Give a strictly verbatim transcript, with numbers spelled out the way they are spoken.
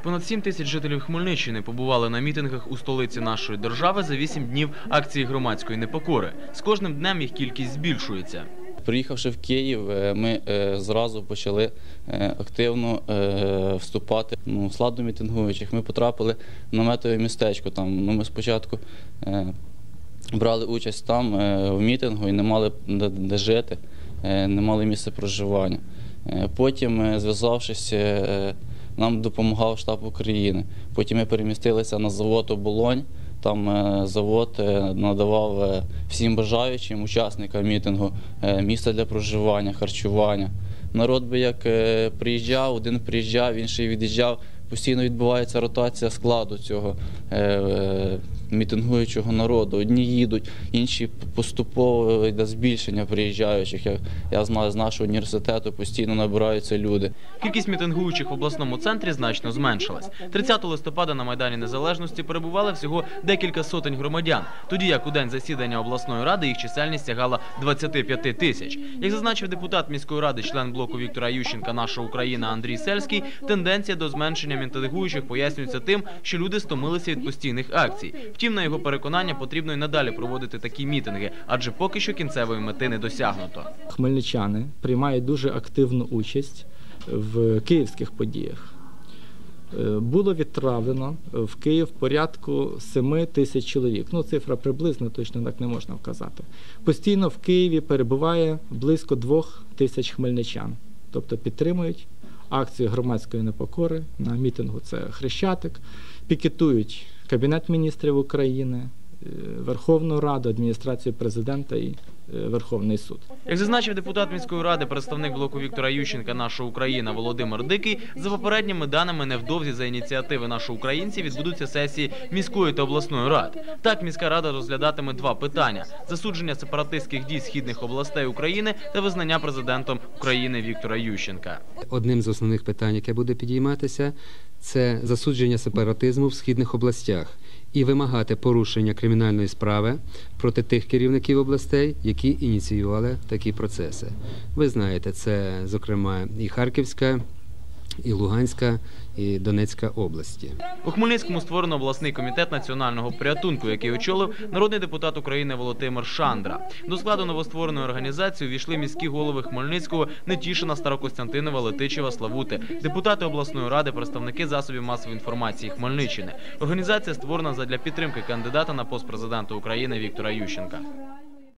Понад сім тисяч жителів Хмельниччини побували на мітингах у столиці нашої держави за вісім днів акції громадської непокори. З кожним днем їх кількість збільшується. Приїхавши в Київ, ми зразу почали активно вступати в склад мітингуючих. Ми потрапили в наметове містечко. Там, ну, ми спочатку брали участь там в мітингу і не мали де жити, не мали місця проживання. Потім, зв'язавшись, нам допомагав штаб України. Потім ми перемістилися на завод «Оболонь». Там завод надавав всім бажаючим учасникам мітингу місце для проживання, харчування. Народ би як приїжджав, один приїжджав, інший від'їжджав. Постійно відбувається ротація складу цього мітингуючого народу. Одні їдуть, інші поступово йде збільшення приїжджаючих. Я, я знаю, з нашого університету постійно набираються люди. Кількість мітингуючих в обласному центрі значно зменшилась. тридцятого листопада на Майдані Незалежності перебували всього декілька сотень громадян, тоді як у день засідання обласної ради їх чисельність сягала двадцяти п'яти тисяч. Як зазначив депутат міської ради, член блоку Віктора Ющенка «Наша Україна» Андрій Сельський, тенденція до зменшення мітингуючих пояснюється тим, що люди стомилися від постійних акцій. Втім, на його переконання, потрібно й надалі проводити такі мітинги, адже поки що кінцевої мети не досягнуто. Хмельничани приймають дуже активну участь в київських подіях. Було відправлено в Київ порядку семи тисяч чоловік. Ну, цифра приблизно, точно так не можна вказати. Постійно в Києві перебуває близько двох тисяч хмельничан, тобто підтримують акцію громадської непокори. На мітингу це Хрещатик, пікетують Кабінет міністрів України, Верховну Раду, адміністрацію президента і Верховний суд. Як зазначив депутат міської ради, представник блоку Віктора Ющенка «Наша Україна» Володимир Дикий, за попередніми даними, невдовзі за ініціативи «Нашоукраїнців» відбудуться сесії міської та обласної рад. Так, міська рада розглядатиме два питання – засудження сепаратистських дій східних областей України та визнання президентом України Віктора Ющенка. Одним з основних питань, яке буде підійматися, це засудження сепаратизму в східних областях і вимагати порушення кримінальної справи проти тих керівників областей, які ініціювали такі процеси. Ви знаєте, це, зокрема, і Харківська, і Луганська, і Донецька області. У Хмельницькому створено обласний комітет національного порятунку, який очолив народний депутат України Володимир Шандра. До складу новоствореної організації увійшли міські голови Хмельницького Нетішина, Старокостянтинова, Летичева, Славути, депутати обласної ради, представники засобів масової інформації Хмельниччини. Організація створена задля підтримки кандидата на пост президента України Віктора Ющенка.